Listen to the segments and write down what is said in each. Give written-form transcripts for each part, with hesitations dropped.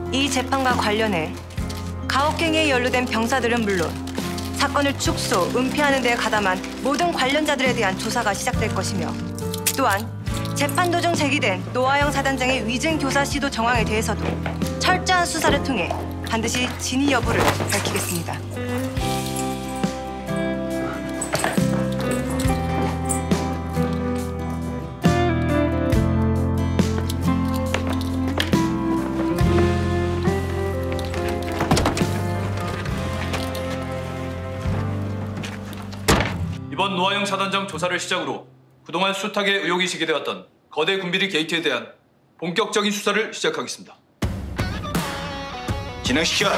이 재판과 관련해 가혹행위에 연루된 병사들은 물론 사건을 축소, 은폐하는 데 가담한 모든 관련자들에 대한 조사가 시작될 것이며 또한 재판 도중 제기된 노아영 사단장의 위증 교사 시도 정황에 대해서도 철저한 수사를 통해 반드시 진위 여부를 밝히겠습니다. 이번 노아영 사단장 조사를 시작으로 그동안 숱하게 의혹이 제기되었던 거대 군비리 게이트에 대한 본격적인 수사를 시작하겠습니다. 진행시켜.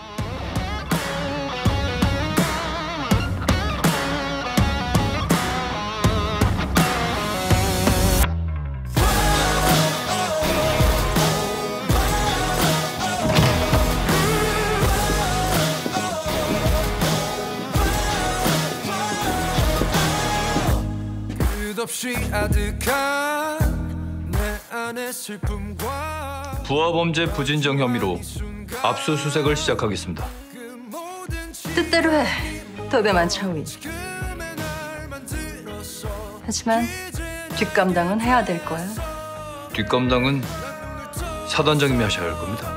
끝없이 아득한 내 안의 슬픔과 부하범죄 부진정 혐의로 압수수색을 시작하겠습니다. 뜻대로 해, 도배만 차우이. 하지만 뒷감당은 해야 될 거야. 뒷감당은 사단장님이 하셔야 할 겁니다.